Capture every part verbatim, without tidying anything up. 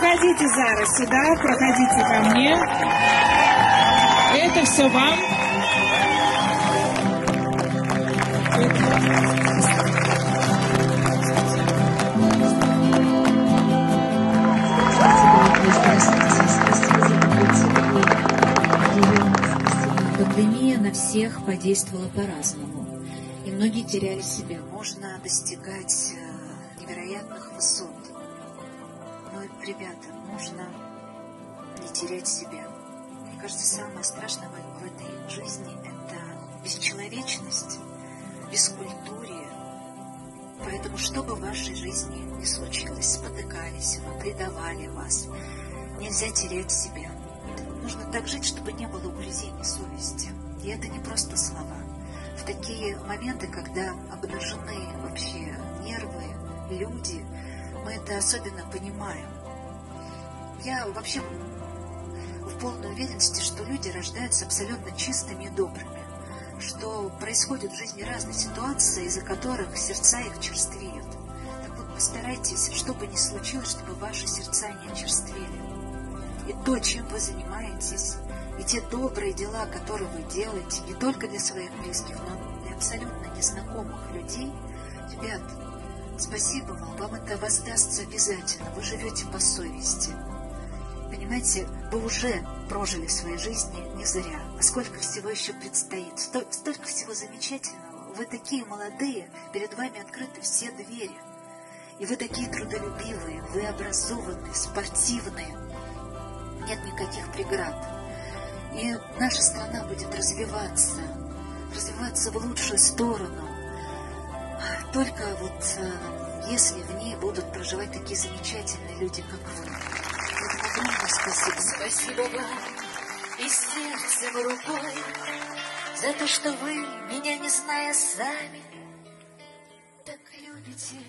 Проходите, Зара, сюда, проходите ко мне. Это все вам. Пандемия на всех подействовала по-разному, и многие теряли себя. Можно достигать невероятных высот, но, ребята, нужно не терять себя. Мне кажется, самое страшное в этой жизни – это бесчеловечность, бескультурие. Поэтому, что бы в вашей жизни ни случилось, спотыкались вы, предавали вас, нельзя терять себя. Нужно так жить, чтобы не было угрызений совести. И это не просто слова. В такие моменты, когда обнажены вообще нервы, люди, мы это особенно понимаем. Я вообще в полной уверенности, что люди рождаются абсолютно чистыми и добрыми, что происходят в жизни разные ситуации, из-за которых сердца их черствеют. Так вот, постарайтесь, что бы ни случилось, чтобы ваши сердца не очерствели. И то, чем вы занимаетесь, и те добрые дела, которые вы делаете, не только для своих близких, но для абсолютно незнакомых людей, ребят, спасибо вам, вам это воздастся обязательно, вы живете по совести. Понимаете, вы уже прожили в своей жизни не зря, а сколько всего еще предстоит, столько, столько всего замечательного. Вы такие молодые, перед вами открыты все двери, и вы такие трудолюбивые, вы образованные, спортивные. Нет никаких преград. И наша страна будет развиваться, развиваться в лучшую сторону. Только вот если в ней будут проживать такие замечательные люди, как вы. Поэтому огромное спасибо. Спасибо вам и сердцем, и рукой за то, что вы, меня не зная сами, так любите.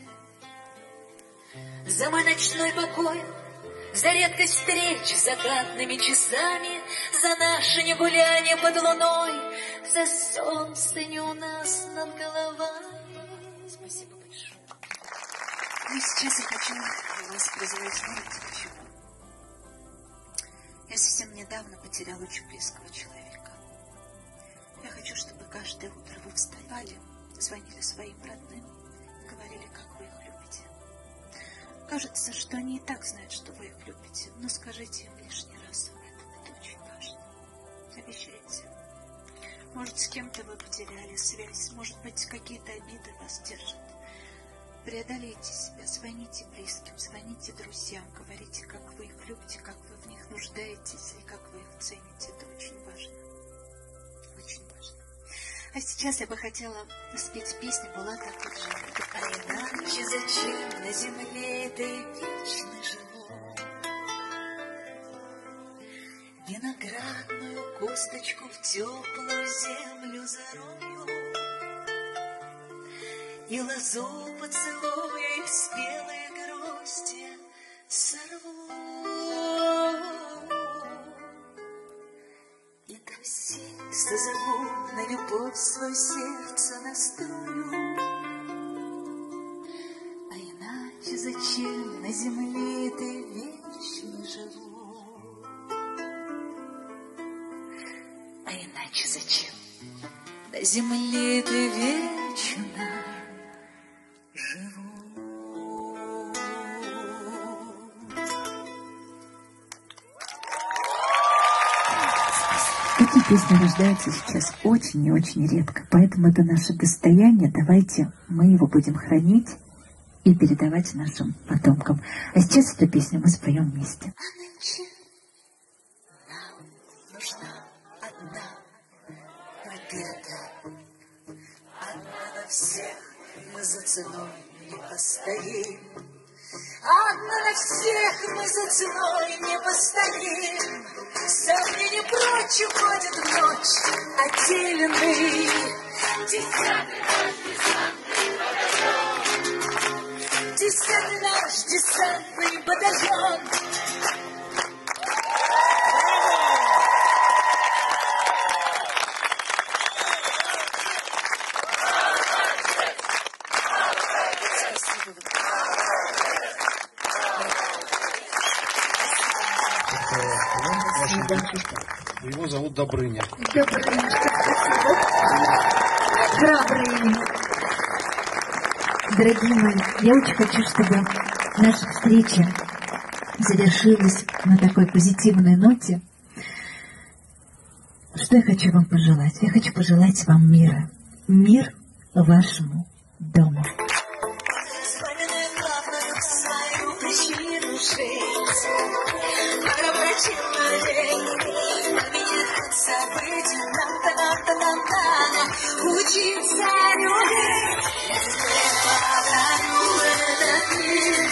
За мой ночной покой, за редкость встреч с закатными часами, за наше негуляние под луной, за солнце не у нас над головами. Спасибо большое. И сейчас я хочу вас призвать, знаете почему? Я совсем недавно потеряла очень близкого человека. Я хочу, чтобы каждое утро вы вставали, звонили своим родным, говорили, как вы их любите. Кажется, что они и так знают, что вы их любите, но скажите им лишний раз об этом, это очень важно. Обещайте. Может, с кем-то вы потеряли связь, может быть, какие-то обиды вас держат. Преодолейте себя, звоните близким, звоните друзьям, говорите, как вы их любите, как вы в них нуждаетесь и как вы их цените. Это очень важно. Очень важно. А сейчас я бы хотела спеть песню Булата Акуджава. А иначе зачем на земле ты вечно живу? Виноградную косточку в теплую землю зарою, и лозу поцелуя и спелые грозди сорву. И такси созову, на любовь свое сердце настрою. А иначе зачем на земле ты вечно живу? А иначе зачем на земле ты вечно живу? Такие песни рождаются сейчас очень и очень редко, поэтому это наше достояние. Давайте мы его будем хранить и передавать нашим потомкам. А сейчас эту песню мы споем вместе. А нынче нам нужна одна победа, одна на всех, мы за ценой не постоим. Одна на всех, мы за ценой не постоим. Сомнения прочь уходят в ночь, отделенный. Десятый наш десантный батальон. Десятый наш десантный батальон. Спасибо. Его зовут Добрыня. Добрыня, спасибо. Храброе имя. Дорогие мои, я очень хочу, чтобы наша встреча завершилась на такой позитивной ноте. Что я хочу вам пожелать? Я хочу пожелать вам мира. Мир вашему дому. Вспоминаем главную свою причину жить. Пробратил день, поменять события. Нам-то, нам-то, нам-то учиться любить. Я тебе подарю этот мир.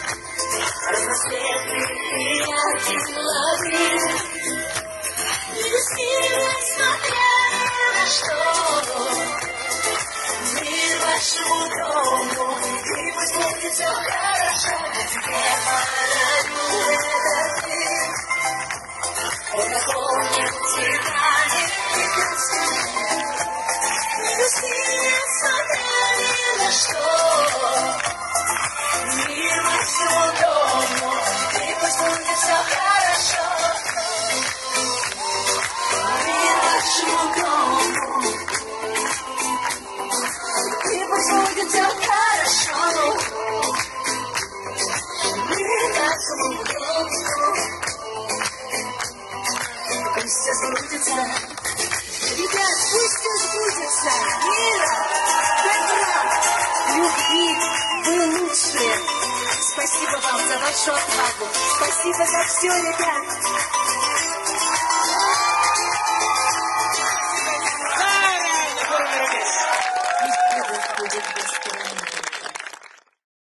Разноцветный и яркий лавин. Не бессильно, смотря ни на что. Мир вашему дому, и пусть будет все хорошо. Я тебе подарю этот мир. Он наполнит цветами и грустью. Не бессильно, смотря ни на что. Мир вашему дому, и пусть будет все хорошо. Мир вашему дому, и пусть будет все хорошо. Мир вашему дому, пусть все сбудется. Ребят, пусть все сбудется. Мира, добра, любви, вы лучшие. Спасибо вам за вашу отвагу. Спасибо за все, ребят.